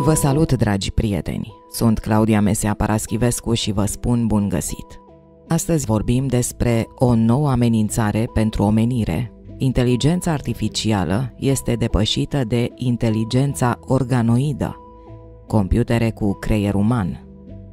Vă salut, dragi prieteni! Sunt Claudia Mesea Paraschivescu și vă spun bun găsit! Astăzi vorbim despre o nouă amenințare pentru omenire. Inteligența artificială este depășită de inteligența organoidă, computere cu creier uman.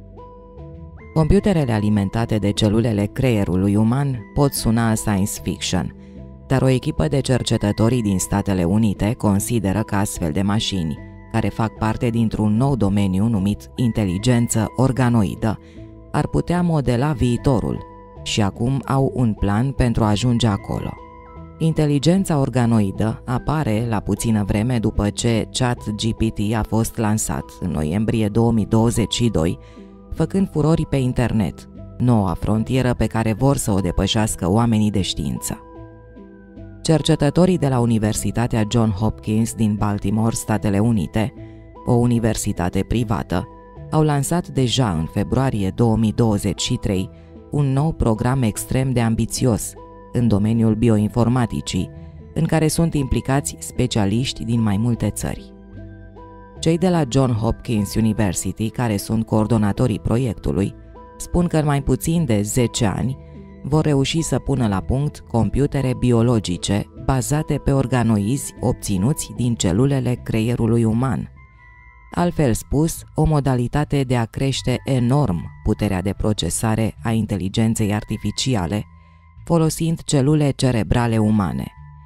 Computerele alimentate de celulele creierului uman pot suna science fiction, dar o echipă de cercetători din Statele Unite consideră că astfel de mașini, care fac parte dintr-un nou domeniu numit inteligență organoidă, ar putea modela viitorul și acum au un plan pentru a ajunge acolo. Inteligența organoidă apare la puțină vreme după ce ChatGPT a fost lansat în noiembrie 2022, făcând furori pe internet, noua frontieră pe care vor să o depășească oamenii de știință. Cercetătorii de la Universitatea Johns Hopkins din Baltimore, Statele Unite, o universitate privată, au lansat deja în februarie 2023 un nou program extrem de ambițios în domeniul bioinformaticii, în care sunt implicați specialiști din mai multe țări. Cei de la Johns Hopkins University, care sunt coordonatorii proiectului, spun că în mai puțin de 10 ani vor reuși să pună la punct computere biologice bazate pe organoizi obținuți din celulele creierului uman. Altfel spus, o modalitate de a crește enorm puterea de procesare a inteligenței artificiale, folosind celule cerebrale umane.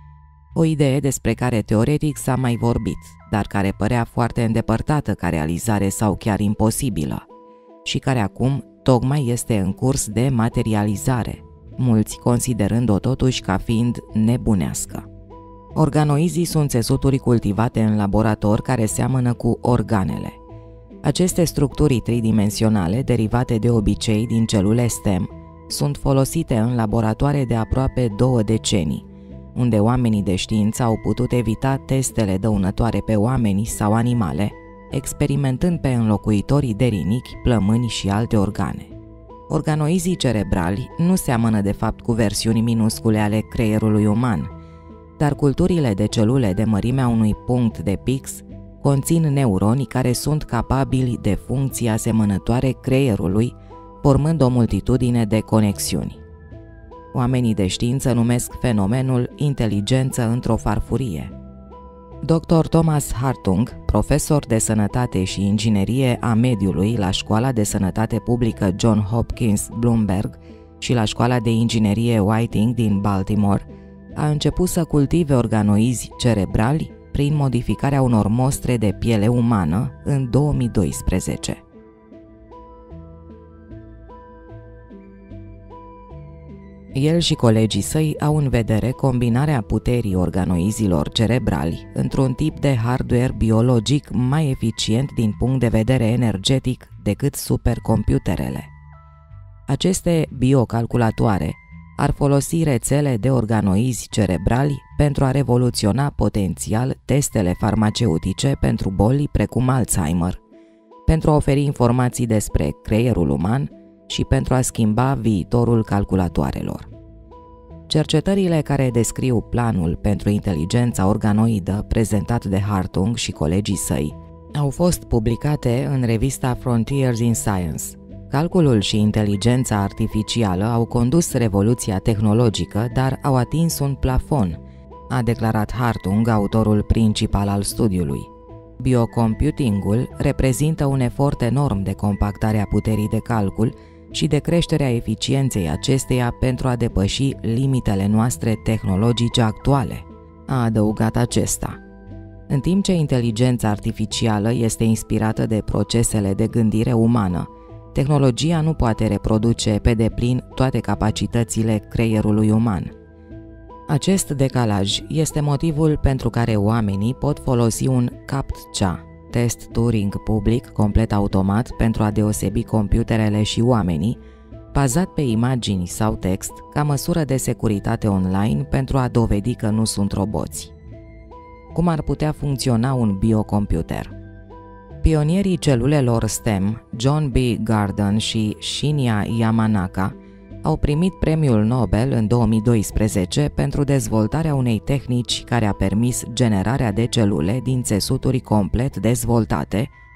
O idee despre care teoretic s-a mai vorbit, dar care părea foarte îndepărtată ca realizare sau chiar imposibilă, și care acum tocmai este în curs de materializare, mulți considerând-o totuși ca fiind nebunească. Organoizii sunt țesuturi cultivate în laborator care seamănă cu organele. Aceste structuri tridimensionale, derivate de obicei din celule stem, sunt folosite în laboratoare de aproape 2 decenii, unde oamenii de știință au putut evita testele dăunătoare pe oameni sau animale, experimentând pe înlocuitorii de rinichi, plămâni și alte organe. Organoizii cerebrali nu seamănă de fapt cu versiuni minuscule ale creierului uman, dar culturile de celule de mărimea unui punct de pix conțin neuroni care sunt capabili de funcții asemănătoare creierului, formând o multitudine de conexiuni. Oamenii de știință numesc fenomenul inteligență într-o farfurie. Dr. Thomas Hartung, profesor de sănătate și inginerie a mediului la Școala de Sănătate Publică Johns Hopkins Bloomberg și la Școala de Inginerie Whiting din Baltimore, a început să cultive organoizi cerebrali prin modificarea unor mostre de piele umană în 2012. El și colegii săi au în vedere combinarea puterii organoizilor cerebrali într-un tip de hardware biologic mai eficient din punct de vedere energetic decât supercomputerele. Aceste biocalculatoare ar folosi rețele de organoizi cerebrali pentru a revoluționa potențial testele farmaceutice pentru boli precum Alzheimer, pentru a oferi informații despre creierul uman și pentru a schimba viitorul calculatoarelor. Cercetările care descriu planul pentru inteligența organoidă prezentat de Hartung și colegii săi au fost publicate în revista Frontiers in Science. Calculul și inteligența artificială au condus revoluția tehnologică, dar au atins un plafon, a declarat Hartung, autorul principal al studiului. Biocomputingul reprezintă un efort enorm de compactare a puterii de calcul și de creșterea eficienței acesteia pentru a depăși limitele noastre tehnologice actuale, a adăugat acesta. În timp ce inteligența artificială este inspirată de procesele de gândire umană, tehnologia nu poate reproduce pe deplin toate capacitățile creierului uman. Acest decalaj este motivul pentru care oamenii pot folosi un CAPTCHA, test Turing public complet automat pentru a deosebi computerele și oamenii, bazat pe imagini sau text, ca măsură de securitate online pentru a dovedi că nu sunt roboți. Cum ar putea funcționa un biocomputer? Pionierii celulelor STEM, John B. Gurdon și Shinya Yamanaka, au primit premiul Nobel în 2012 pentru dezvoltarea unei tehnici care a permis generarea de celule din țesuturi complet dezvoltate,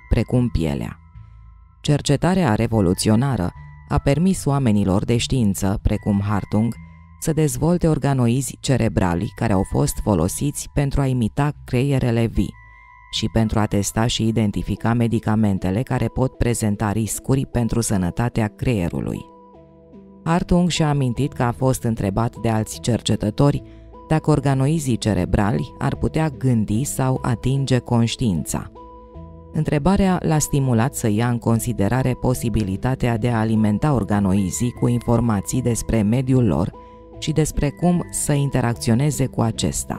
precum pielea. Cercetarea revoluționară a permis oamenilor de știință, precum Hartung, să dezvolte organoizi cerebrali care au fost folosiți pentru a imita creierele vii și pentru a testa și identifica medicamentele care pot prezenta riscuri pentru sănătatea creierului. Hartung și-a amintit că a fost întrebat de alți cercetători dacă organoizii cerebrali ar putea gândi sau atinge conștiința. Întrebarea l-a stimulat să ia în considerare posibilitatea de a alimenta organoizii cu informații despre mediul lor și despre cum să interacționeze cu acesta.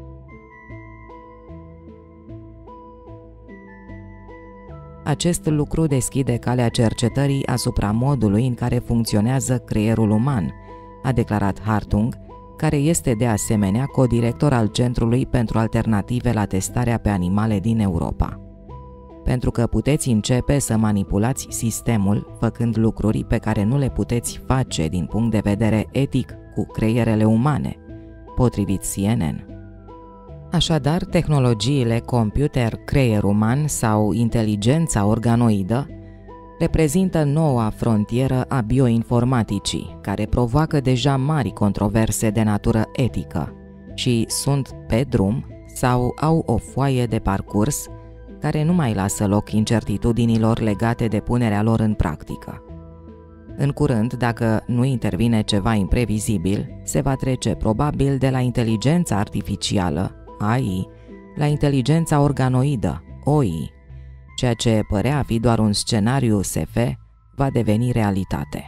Acest lucru deschide calea cercetării asupra modului în care funcționează creierul uman, a declarat Hartung, care este de asemenea codirector al Centrului pentru Alternative la Testarea pe Animale din Europa. Pentru că puteți începe să manipulați sistemul făcând lucruri pe care nu le puteți face din punct de vedere etic cu creierele umane, potrivit CNN. Așadar, tehnologiile computer-creier uman sau inteligența organoidă reprezintă noua frontieră a bioinformaticii, care provoacă deja mari controverse de natură etică și sunt pe drum sau au o foaie de parcurs care nu mai lasă loc incertitudinilor legate de punerea lor în practică. În curând, dacă nu intervine ceva imprevizibil, se va trece probabil de la inteligența artificială, AI, la inteligența organoidă, OI. Ceea ce părea a fi doar un scenariu SF va deveni realitate.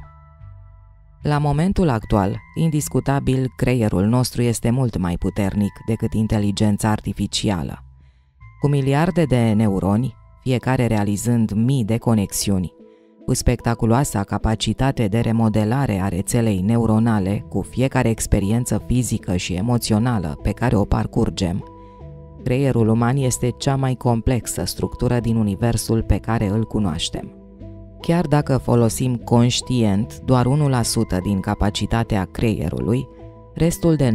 La momentul actual, indiscutabil, creierul nostru este mult mai puternic decât inteligența artificială. Cu miliarde de neuroni, fiecare realizând mii de conexiuni, cu spectaculoasa capacitate de remodelare a rețelei neuronale cu fiecare experiență fizică și emoțională pe care o parcurgem, creierul uman este cea mai complexă structură din universul pe care îl cunoaștem. Chiar dacă folosim conștient doar 1% din capacitatea creierului, restul de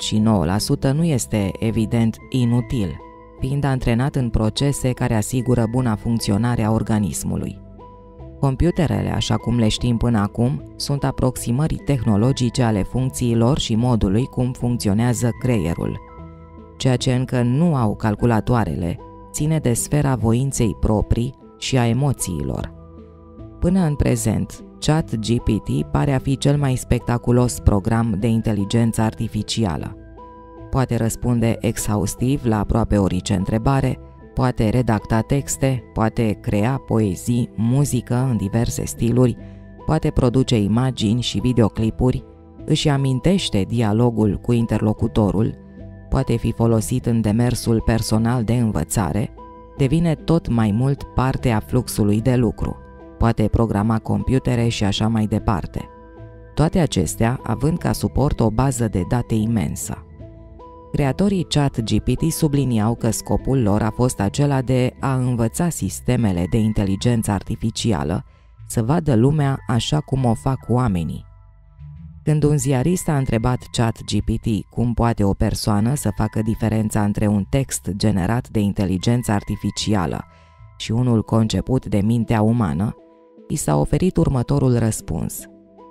99% nu este evident inutil, fiind antrenat în procese care asigură buna funcționare a organismului. Computerele, așa cum le știm până acum, sunt aproximări tehnologice ale funcțiilor și modului cum funcționează creierul. Ceea ce încă nu au calculatoarele ține de sfera voinței proprii și a emoțiilor. Până în prezent, ChatGPT pare a fi cel mai spectaculos program de inteligență artificială. Poate răspunde exhaustiv la aproape orice întrebare, poate redacta texte, poate crea poezii, muzică în diverse stiluri, poate produce imagini și videoclipuri, își amintește dialogul cu interlocutorul, poate fi folosit în demersul personal de învățare, devine tot mai mult parte a fluxului de lucru, poate programa computere și așa mai departe. Toate acestea având ca suport o bază de date imensă. Creatorii ChatGPT subliniau că scopul lor a fost acela de a învăța sistemele de inteligență artificială să vadă lumea așa cum o fac oamenii. Când un ziarist a întrebat ChatGPT cum poate o persoană să facă diferența între un text generat de inteligență artificială și unul conceput de mintea umană, i s-a oferit următorul răspuns.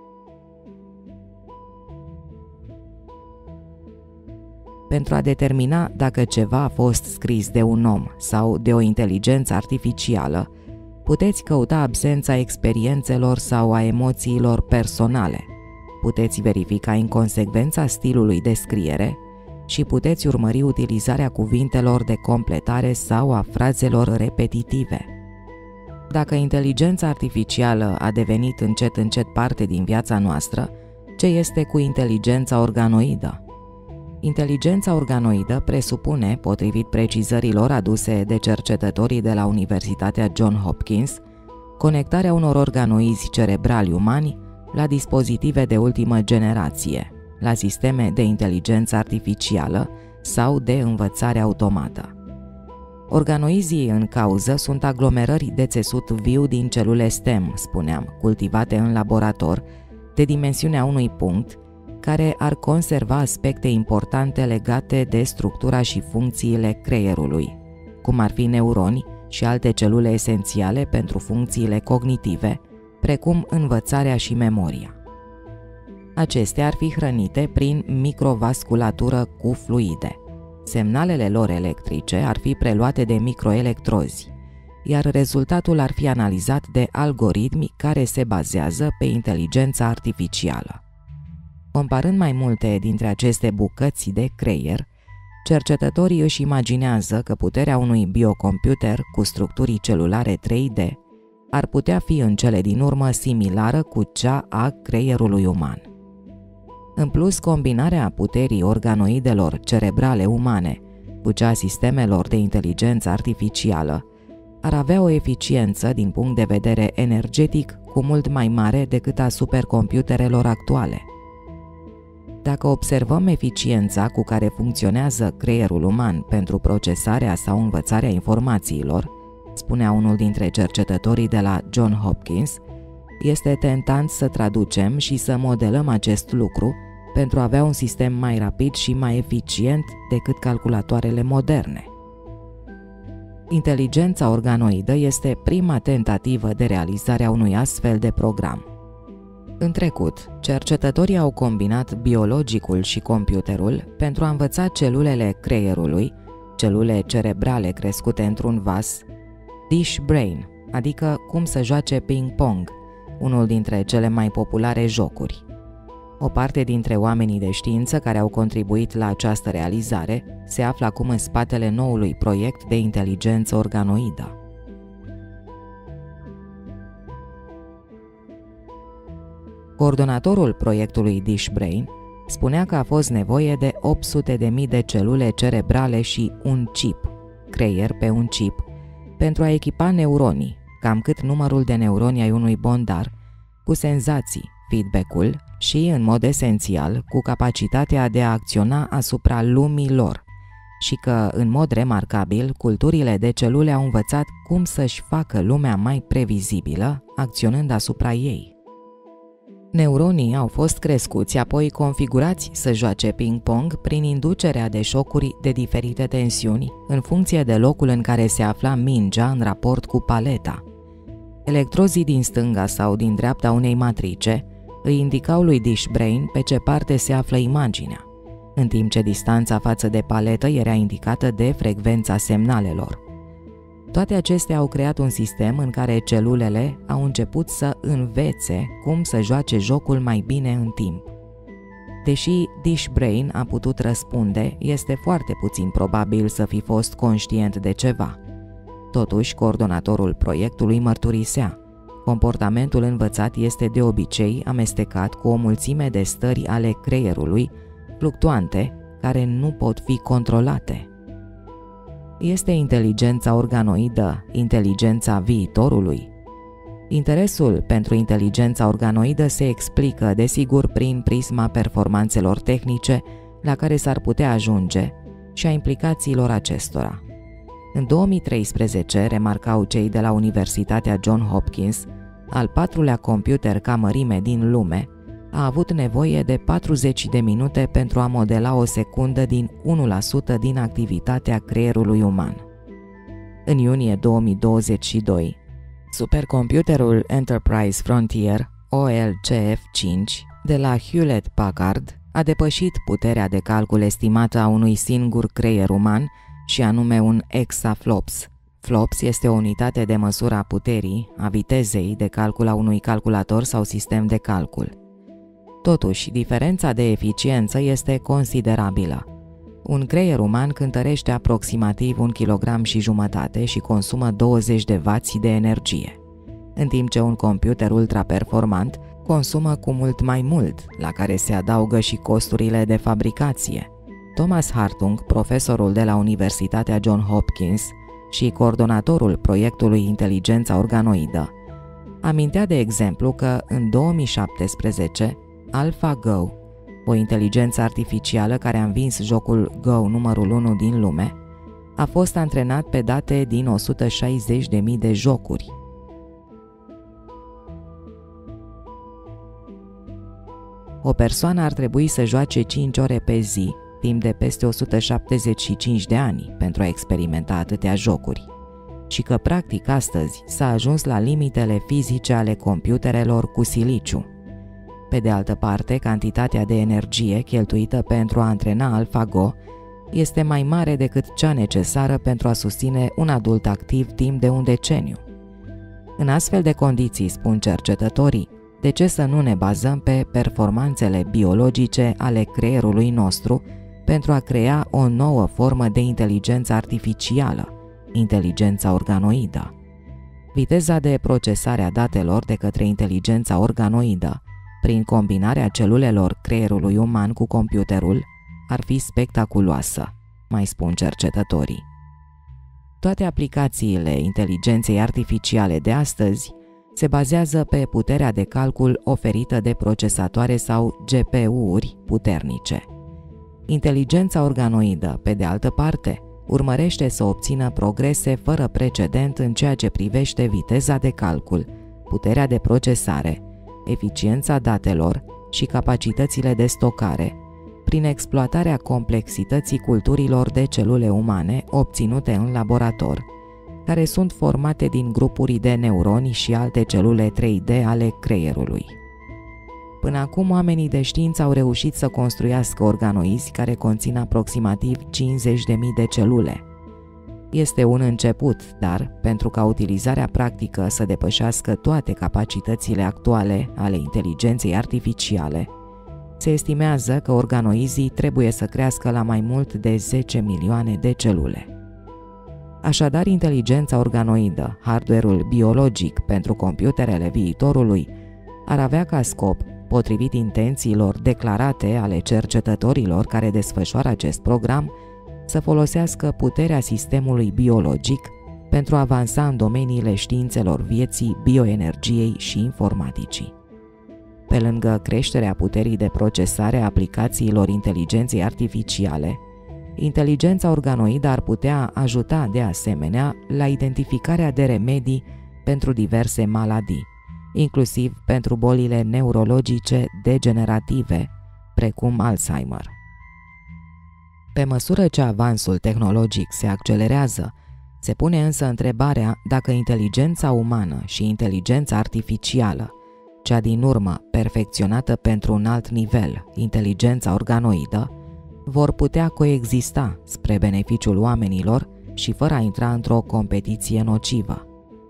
Pentru a determina dacă ceva a fost scris de un om sau de o inteligență artificială, puteți căuta absența experiențelor sau a emoțiilor personale, puteți verifica inconsecvența stilului de scriere și puteți urmări utilizarea cuvintelor de completare sau a frazelor repetitive. Dacă inteligența artificială a devenit încet parte din viața noastră, ce este cu inteligența organoidă? Inteligența organoidă presupune, potrivit precizărilor aduse de cercetătorii de la Universitatea Johns Hopkins, conectarea unor organoizi cerebrali umani la dispozitive de ultimă generație, la sisteme de inteligență artificială sau de învățare automată. Organoizii în cauză sunt aglomerări de țesut viu din celule stem, spuneam, cultivate în laborator, de dimensiunea unui punct, care ar conserva aspecte importante legate de structura și funcțiile creierului, cum ar fi neuroni, și alte celule esențiale pentru funcțiile cognitive, precum învățarea și memoria. Acestea ar fi hrănite prin microvasculatură cu fluide. Semnalele lor electrice ar fi preluate de microelectrozi, iar rezultatul ar fi analizat de algoritmi care se bazează pe inteligența artificială. Comparând mai multe dintre aceste bucăți de creier, cercetătorii își imaginează că puterea unui biocomputer cu structuri celulare 3D ar putea fi în cele din urmă similară cu cea a creierului uman. În plus, combinarea puterii organoidelor cerebrale umane cu cea a sistemelor de inteligență artificială ar avea o eficiență din punct de vedere energetic cu mult mai mare decât a supercomputerelor actuale. Dacă observăm eficiența cu care funcționează creierul uman pentru procesarea sau învățarea informațiilor, spunea unul dintre cercetătorii de la Johns Hopkins, este tentant să traducem și să modelăm acest lucru pentru a avea un sistem mai rapid și mai eficient decât calculatoarele moderne. Inteligența organoidă este prima tentativă de realizare a unui astfel de program. În trecut, cercetătorii au combinat biologicul și computerul pentru a învăța celulele creierului, celule cerebrale crescute într-un vas, dish brain, adică cum să joace ping-pong, unul dintre cele mai populare jocuri. O parte dintre oamenii de știință care au contribuit la această realizare se află acum în spatele noului proiect de inteligență organoidă. Coordonatorul proiectului Dish Brain spunea că a fost nevoie de 800.000 de celule cerebrale și un chip, creier pe un chip, pentru a echipa neuronii, cam cât numărul de neuroni ai unui bondar, cu senzații, feedback-ul și, în mod esențial, cu capacitatea de a acționa asupra lumii lor și că, în mod remarcabil, culturile de celule au învățat cum să-și facă lumea mai previzibilă, acționând asupra ei. Neuronii au fost crescuți, apoi configurați să joace ping-pong prin inducerea de șocuri de diferite tensiuni, în funcție de locul în care se afla mingea în raport cu paleta. Electrozii din stânga sau din dreapta unei matrice îi indicau lui Dish Brain pe ce parte se află imaginea, în timp ce distanța față de paletă era indicată de frecvența semnalelor. Toate acestea au creat un sistem în care celulele au început să învețe cum să joace jocul mai bine în timp. Deși Dish Brain a putut răspunde, este foarte puțin probabil să fi fost conștient de ceva. Totuși, coordonatorul proiectului mărturisea: comportamentul învățat este de obicei amestecat cu o mulțime de stări ale creierului, fluctuante, care nu pot fi controlate. Este inteligența organoidă inteligența viitorului? Interesul pentru inteligența organoidă se explică, desigur, prin prisma performanțelor tehnice la care s-ar putea ajunge și a implicațiilor acestora. În 2013, remarcau cei de la Universitatea Johns Hopkins, al patrulea computer ca mărime din lume a avut nevoie de 40 de minute pentru a modela o secundă din 1% din activitatea creierului uman. În iunie 2022, supercomputerul Enterprise Frontier OLCF5 de la Hewlett-Packard a depășit puterea de calcul estimată a unui singur creier uman, și anume un exaflops. Flops este o unitate de măsură a puterii, a vitezei de calcul a unui calculator sau sistem de calcul. Totuși, diferența de eficiență este considerabilă. Un creier uman cântărește aproximativ 1,5 kg și consumă 20 de W de energie, în timp ce un computer ultraperformant consumă cu mult mai mult, la care se adaugă și costurile de fabricație. Thomas Hartung, profesorul de la Universitatea Johns Hopkins și coordonatorul proiectului Inteligența Organoidă, amintea de exemplu că în 2017 AlphaGo, o inteligență artificială care a învins jocul Go numărul 1 din lume, a fost antrenat pe date din 160.000 de jocuri. O persoană ar trebui să joace 5 ore pe zi, timp de peste 175 de ani, pentru a experimenta atâtea jocuri. și că practic astăzi s-a ajuns la limitele fizice ale computerelor cu siliciu. Pe de altă parte, cantitatea de energie cheltuită pentru a antrena AlphaGo este mai mare decât cea necesară pentru a susține un adult activ timp de un deceniu. În astfel de condiții, spun cercetătorii, de ce să nu ne bazăm pe performanțele biologice ale creierului nostru pentru a crea o nouă formă de inteligență artificială, inteligența organoidă? Viteza de procesare a datelor de către inteligența organoidă, prin combinarea celulelor creierului uman cu computerul, ar fi spectaculoasă, mai spun cercetătorii. Toate aplicațiile inteligenței artificiale de astăzi se bazează pe puterea de calcul oferită de procesatoare sau GPU-uri puternice. Inteligența organoidă, pe de altă parte, urmărește să obțină progrese fără precedent în ceea ce privește viteza de calcul, puterea de procesare, eficiența datelor și capacitățile de stocare, prin exploatarea complexității culturilor de celule umane obținute în laborator, care sunt formate din grupuri de neuroni și alte celule 3D ale creierului. Până acum, oamenii de știință au reușit să construiască organoizi care conțin aproximativ 50.000 de celule. Este un început, dar, pentru ca utilizarea practică să depășească toate capacitățile actuale ale inteligenței artificiale, se estimează că organoizii trebuie să crească la mai mult de 10 milioane de celule. Așadar, inteligența organoidă, hardware-ul biologic pentru computerele viitorului, ar avea ca scop, potrivit intențiilor declarate ale cercetătorilor care desfășoară acest program, să folosească puterea sistemului biologic pentru a avansa în domeniile științelor vieții, bioenergiei și informaticii. Pe lângă creșterea puterii de procesare a aplicațiilor inteligenței artificiale, inteligența organoidă ar putea ajuta de asemenea la identificarea de remedii pentru diverse maladii, inclusiv pentru bolile neurologice degenerative, precum Alzheimer. Pe măsură ce avansul tehnologic se accelerează, se pune însă întrebarea dacă inteligența umană și inteligența artificială, cea din urmă perfecționată pentru un alt nivel, inteligența organoidă, vor putea coexista spre beneficiul oamenilor și fără a intra într-o competiție nocivă.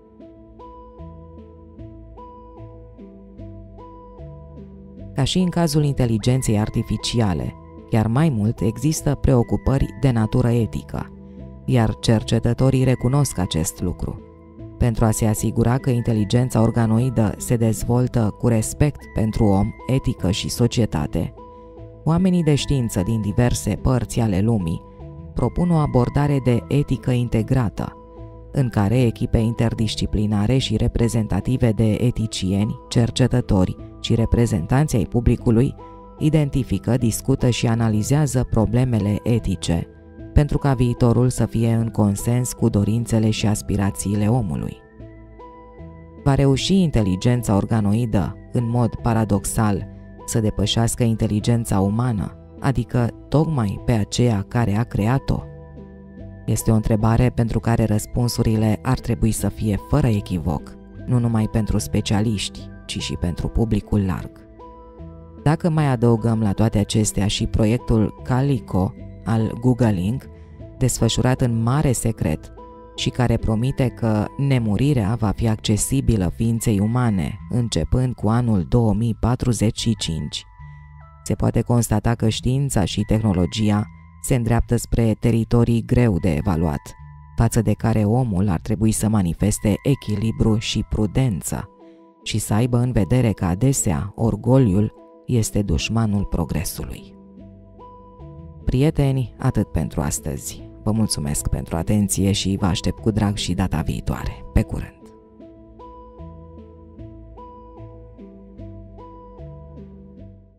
Ca și în cazul inteligenței artificiale, chiar mai mult există preocupări de natură etică, iar cercetătorii recunosc acest lucru. Pentru a se asigura că inteligența organoidă se dezvoltă cu respect pentru om, etică și societate, oamenii de știință din diverse părți ale lumii propun o abordare de etică integrată, în care echipe interdisciplinare și reprezentative de eticieni, cercetători și reprezentanți ai publicului identifică, discută și analizează problemele etice, pentru ca viitorul să fie în consens cu dorințele și aspirațiile omului. Va reuși inteligența organoidă, în mod paradoxal, să depășească inteligența umană, adică tocmai pe aceea care a creat-o? Este o întrebare pentru care răspunsurile ar trebui să fie fără echivoc, nu numai pentru specialiști, ci și pentru publicul larg. Dacă mai adăugăm la toate acestea și proiectul Calico al Googling, desfășurat în mare secret și care promite că nemurirea va fi accesibilă ființei umane începând cu anul 2045, se poate constata că știința și tehnologia se îndreaptă spre teritorii greu de evaluat, față de care omul ar trebui să manifeste echilibru și prudență și să aibă în vedere că adesea orgoliul este dușmanul progresului. Prieteni, atât pentru astăzi. Vă mulțumesc pentru atenție și vă aștept cu drag și data viitoare. Pe curând!